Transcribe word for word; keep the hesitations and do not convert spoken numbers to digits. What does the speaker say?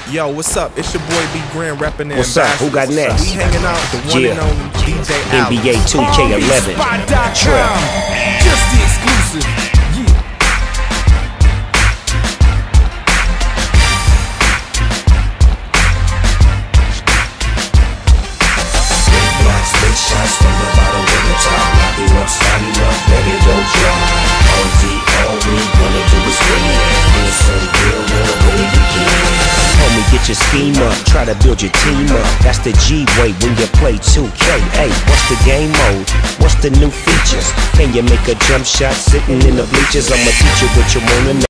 Yo, what's up? It's your boy B Grand reppin' the What's up? Who got next? We hanging out with the one Yeah. and only D J N B A two K eleven. Trap. Just the exclusive. Yeah. Big blocks, big shots from the bottom to the top. Lock it up, start it up, let it go dry. All D, all we wanna do is win it. Feel so real, real, way we begin. Homie, get your scheme up, try to build your team up. That's the G-way when you play two K. Hey, what's the game mode? What's the new features? Can you make a jump shot sitting in the bleachers? I'ma teach you what you wanna know.